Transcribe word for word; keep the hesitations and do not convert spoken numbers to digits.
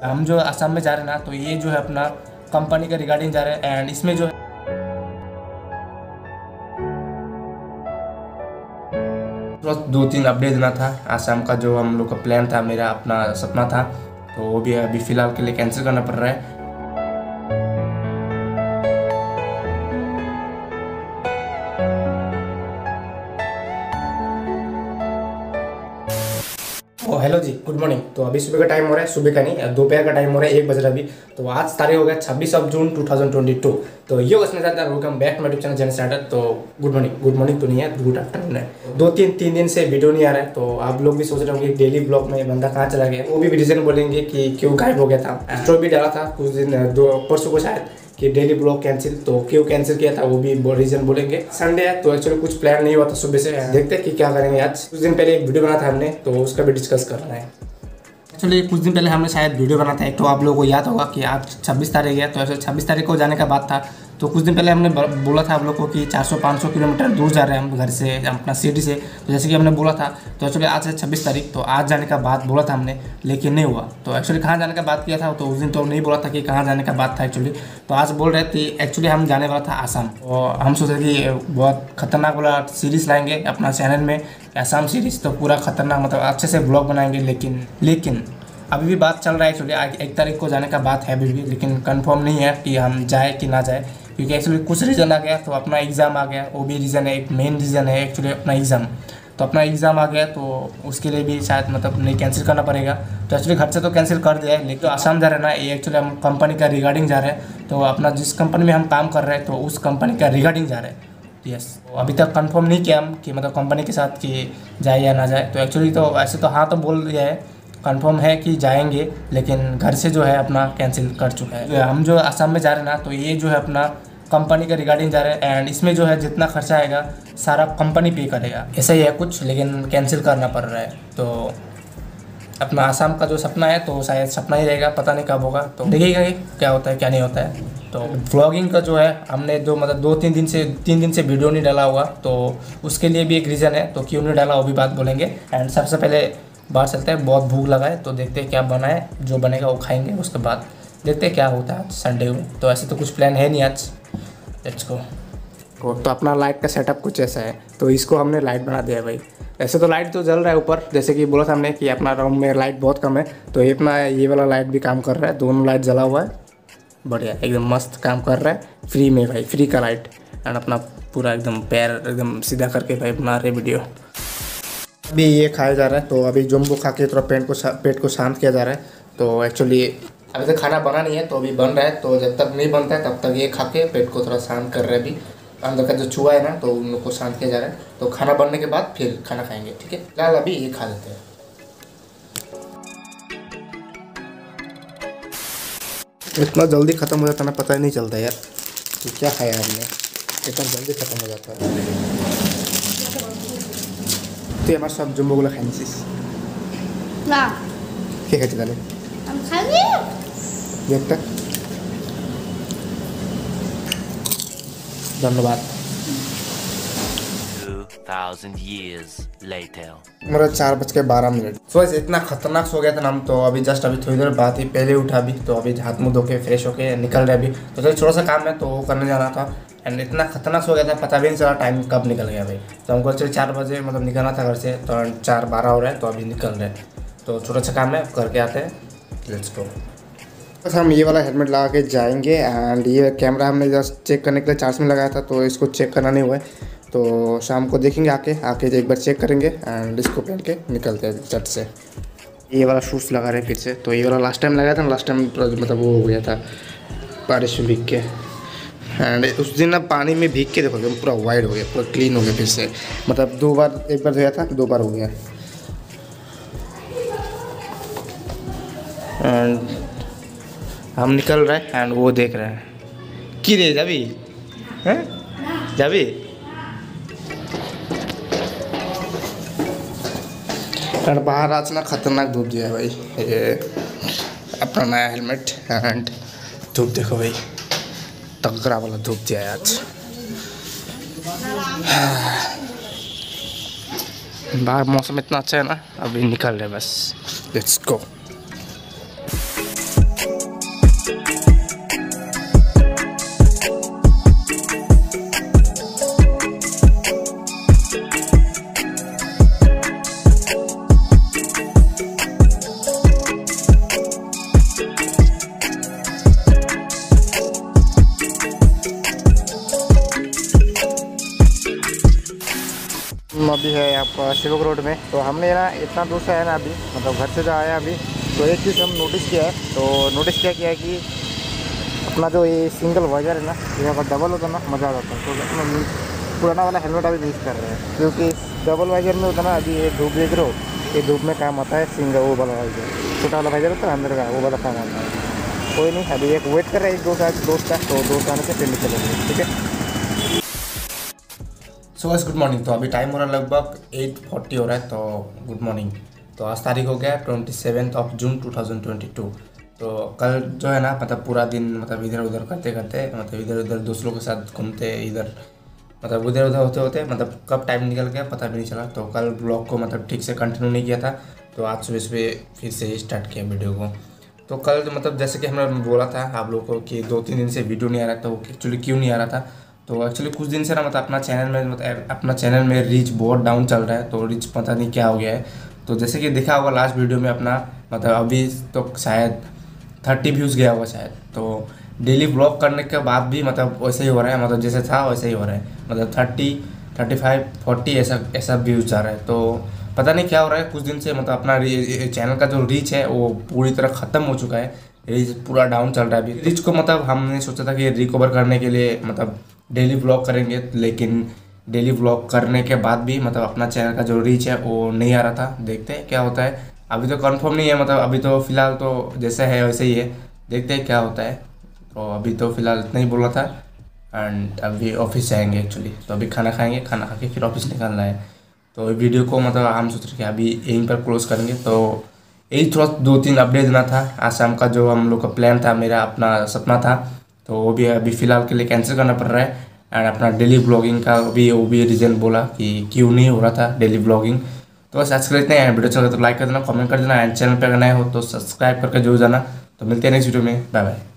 हम जो असम में जा रहे हैं ना, तो ये जो है अपना कंपनी का रिगार्डिंग जा रहे हैं। एंड इसमें जो है दो तीन अपडेट देना था। असम का जो हम लोग का प्लान था, मेरा अपना सपना था, तो वो भी अभी फ़िलहाल के लिए कैंसिल करना पड़ रहा है। ओ हेलो जी, गुड मॉर्निंग। तो अभी सुबह का टाइम हो रहा है, सुबह का नहीं दोपहर का टाइम हो रहा है, एक बज रहा है अभी। तो आज तारीख हो गया छब्बीस of June two thousand twenty two. तो ये उसमें ज़्यादा welcome back to my YouTube channel जेन स्टार्टर। तो गुड मॉर्निंग, गुड मॉर्निंग तो नहीं है, गुड आफ्टरनून है। दो तीन तीन दिन से वीडियो नहीं आ रहा है, तो आप लोग भी सोच रहे होंगे डेली ब्लॉग में बंदा कहाँ चला गया। वो भी रीजन बोलेंगे कि क्यों गायब हो गया था। स्टोरी भी डाला था कुछ दिन, दो परसों को शायद, कि डेली ब्लॉग कैंसिल। तो क्यों कैंसिल किया था वो भी रीजन बोलेंगे। संडे है तो एक्चुअली कुछ प्लान नहीं हुआ था सुबह से। देखते हैं कि क्या करेंगे आज। कुछ दिन पहले एक वीडियो बना था हमने, तो उसका भी डिस्कस करना है। एक्चुअली कुछ दिन पहले हमने शायद वीडियो बना था एक, तो आप लोगों को याद होगा कि आज छब्बीस तारीख है। तो ऐसे छब्बीस तारीख को जाने का बात था। तो कुछ दिन पहले हमने बोला था आप लोग को कि चार सौ पाँच सौ किलोमीटर दूर जा रहे हैं हम घर से, अपना सिटी से। तो जैसे कि हमने बोला था, तो एक्चुअली आज है छब्बीस तारीख, तो आज जाने का बात बोला था हमने, लेकिन नहीं हुआ। तो एक्चुअली कहाँ जाने का बात किया था, तो उस दिन तो नहीं बोला था कि कहाँ जाने का बात था एक्चुअली। तो आज बोल रहे थे एक्चुअली हम जाने वाला था आसाम। और हम सोच रहे कि बहुत खतरनाक वाला सीरीज़ लाएंगे अपना चैनल में, आसाम सीरीज़। तो पूरा खतरनाक मतलब अच्छे से ब्लॉग बनाएंगे। लेकिन लेकिन अभी भी बात चल रहा है एक्चुअली, एक तारीख को जाने का बात है अभी भी, लेकिन कंफर्म नहीं है कि हम जाए कि ना जाए। क्योंकि एक्चुअली कुछ रीज़न आ गया, तो अपना एग्ज़ाम आ गया, वो भी रीज़न है, एक मेन रीज़न है एक्चुअली अपना एग्ज़ाम। तो अपना एग्ज़ाम आ गया, तो उसके लिए भी शायद मतलब नहीं कैंसिल करना पड़ेगा। तो एक्चुअली घर से तो कैंसिल कर दिया है, लेकिन आसाम जा रहे हैं ना, ये एक्चुअली हम कंपनी का रिगार्डिंग जा रहे हैं। तो अपना जिस कंपनी में हम काम कर रहे हैं, तो उस कंपनी का रिगार्डिंग जा रहे हैं। यस, तो अभी तक कंफर्म नहीं किया हम कि मतलब कंपनी के साथ कि जाए या ना जाए। तो एक्चुअली तो ऐसे तो हाँ तो बोल दिया है, कंफर्म है कि जाएंगे, लेकिन घर से जो है अपना कैंसिल कर चुका है। हम जो असम में जा रहे हैं ना, तो ये जो है अपना कंपनी का रिगार्डिंग जा रहे हैं। एंड इसमें जो है जितना खर्चा आएगा सारा कंपनी पे करेगा, ऐसा ही है कुछ, लेकिन कैंसिल करना पड़ रहा है। तो अपना आसाम का जो सपना है, तो शायद सपना ही रहेगा, पता नहीं कब होगा। तो देखिएगा क्या होता है क्या नहीं होता है। तो व्लॉगिंग का जो है हमने जो मतलब दो तीन दिन से तीन दिन से वीडियो नहीं डाला हुआ, तो उसके लिए भी एक रीज़न है। तो क्यों नहीं डाला वो भी बात बोलेंगे। एंड सबसे पहले बाहर चलते हैं, बहुत भूख लगा है, तो देखते हैं क्या बना है, जो बनेगा वो खाएंगे। उसके बाद देखते हैं क्या होता है आज संडे में। तो ऐसे तो कुछ प्लान है नहीं आज, लेट्स गो। तो अपना लाइट का सेटअप कुछ ऐसा है, तो इसको हमने लाइट बना दिया है भाई। ऐसे तो लाइट तो जल रहा है ऊपर, जैसे कि बोला था हमने कि अपना रूम में लाइट बहुत कम है। तो ये अपना ये वाला लाइट भी काम कर रहा है, दोनों लाइट जला हुआ है, बढ़िया एकदम मस्त काम कर रहा है, फ्री में भाई, फ्री का लाइट। एंड अपना पूरा एकदम पैर एकदम सीधा करके भाई बना रहे वीडियो। अभी ये खाया जा रहा है, तो अभी जम्बो खा के थोड़ा पेट को पेट को शांत किया जा रहा है। तो एक्चुअली अभी तक खाना बना नहीं है, तो अभी बन रहा है। तो जब तक नहीं बनता है तब तक ये खा के पेट को थोड़ा शांत कर रहे हैं। अभी अंदर का जो चूहा है ना, तो उन लोग को शांत किया जा रहा है। तो खाना बनने के बाद फिर खाना खाएंगे, ठीक है। फिलहाल अभी ये खा लेते हैं। इतना जल्दी ख़त्म हो जाता ना, पता ही नहीं चलता यार कि क्या खाया हमने, इतना जल्दी ख़त्म हो जाता है। तो हमारे सब जम्बो गुला खाएंगे सिस ना क्या खाते ताले हम खाएंगे। देखता धन्यवाद। Thousand years later. मेरा चार बज के बारह मिनट सो इतना खतरनाक सो गया था ना हम। तो अभी जस्ट अभी थोड़ी देर बाद ही पहले उठा भी, तो अभी हाथ मुँह धो के फ्रेश होके निकल रहे अभी। तो चलो थोड़ा सा काम है तो वो करने जाना था। एंड इतना खतरनाक सो गया था, पता भी नहीं चला टाइम कब निकल गया भाई। तो हमको चलिए चार बजे मतलब निकलना था घर से, तो चार बारह हो रहा है, तो अभी निकल रहे हैं। तो छोटा सा काम है करके आते हैं, लेट्स गो। बस हम ये वाला हेलमेट लगा के जाएंगे। एंड ये कैमरा हमने जस्ट चेक करने के लिए चार्ज में लगाया था, तो इसको चेक करना नहीं हुआ है। तो शाम को देखेंगे आके आके एक बार चेक करेंगे एंड इसको पहन के निकलते हैं चट से। ये वाला शूज़ लगा रहे हैं फिर से। तो ये वाला लास्ट टाइम लगाया था ना, लास्ट टाइम मतलब वो हो गया था बारिश में भीग के। एंड उस दिन ना पानी में भीग के देखो पूरा वाइट हो गया, पूरा क्लीन हो गया फिर से। मतलब दो बार, एक बार धोया था, दो बार हो गया। एंड हम निकल रहे हैं एंड वो देख रहे हैं कि रे जाबी हैं जाबी। एंड बाहर आज ना खतरनाक धूप दिया है भाई, ये अपना नया हेलमेट। एंड धूप देखो भाई, तगड़ा वाला धूप दिया है आज। बाहर मौसम इतना अच्छा है ना, अभी निकल रहे बस, लेट्स गो। शिवक रोड में। तो हमने ना इतना दूर से आया ना अभी, मतलब घर से जो आया अभी, तो एक चीज़ हम नोटिस किया है। तो नोटिस क्या किया है कि अपना जो ये सिंगल वाइजर है ना, ये अगर डबल होता ना मज़ा आ जाता। तो अपना पुराना वाला हेलमेट अभी मिस कर रहे हैं, क्योंकि डबल वाइजर में होता ना, अभी ये धूप देख रहे हो, ये धूप में काम आता है सिंगल वो वाला वाइजर, छोटा वाला वाइजर होता है अंदर का, वो वाला काम आता है। कोई नहीं, अभी एक वेट कर रहे हैं एक दोस्त दोस्त का, तो दोस्त आने से फिर निकलेंगे, ठीक है। So guys good morning. तो अभी टाइम हो रहा है लगभग एट फोर्टी हो रहा है। तो गुड मॉर्निंग। तो आज तारीख हो गया twenty seventh of June two thousand twenty two. तो कल जो है ना, मतलब पूरा दिन मतलब इधर उधर करते करते, मतलब इधर उधर दोस्तों के साथ घूमते, इधर मतलब उधर उधर होते होते मतलब कब टाइम निकल गया पता भी नहीं चला। तो कल ब्लॉग को मतलब ठीक से कंटिन्यू नहीं किया था। तो आज सुबह सुबह फिर से स्टार्ट किया वीडियो को। तो कल मतलब जैसे कि हमने बोला था आप लोगों को कि दो तीन दिन से वीडियो नहीं आ रहा था, वो एक्चुअली क्यों नहीं आ रहा था। तो एक्चुअली कुछ दिन से ना मतलब अपना चैनल में मतलब अपना चैनल में रीच बहुत डाउन चल रहा है। तो रीच पता नहीं क्या हो गया है। तो जैसे कि देखा होगा लास्ट वीडियो में अपना, मतलब अभी तो शायद थर्टी व्यूज़ गया होगा शायद। तो डेली ब्लॉग करने के बाद भी मतलब वैसे ही हो रहा है, मतलब जैसे था वैसे ही हो रहा है, मतलब थर्टी थर्टी फाइव फोर्टी ऐसा ऐसा व्यूज़ जा रहा है। तो पता नहीं क्या हो रहा है कुछ दिन से, मतलब अपना चैनल का जो रीच है वो पूरी तरह ख़त्म हो चुका है, रीच पूरा डाउन चल रहा है अभी। रीच को मतलब हमने सोचा था कि रिकवर करने के लिए मतलब डेली ब्लॉग करेंगे, लेकिन डेली ब्लॉग करने के बाद भी मतलब अपना चैनल का जो रीच है वो नहीं आ रहा था। देखते हैं क्या होता है, अभी तो कंफर्म नहीं है, मतलब अभी तो फ़िलहाल तो जैसे है वैसे ही है, देखते हैं क्या होता है। तो अभी तो फ़िलहाल इतना ही बोला था। एंड अभी ऑफिस जाएंगे एक्चुअली, तो अभी खाना खाएंगे, खाना खा के फिर ऑफिस निकलना है। तो वीडियो को मतलब हम सोच रहे कि अभी यहीं पर क्लोज करेंगे। तो यही थोड़ा दो तीन अपडेट देना था। आज शाम का जो हम लोग का प्लान था, मेरा अपना सपना था, तो वो भी अभी फ़िलहाल के लिए कैंसिल करना पड़ रहा है। एंड अपना डेली ब्लॉगिंग का भी वो भी रीज़न बोला कि क्यों नहीं हो रहा था डेली ब्लॉगिंग। तो बस आज कर लेते हैं। वीडियो चल तो लाइक कर देना, कमेंट कर देना, एंड चैनल पर अगर नए हो तो सब्सक्राइब करके जरूर जाना। तो मिलते हैं नेक्स्ट वीडियो में, बाय बाय।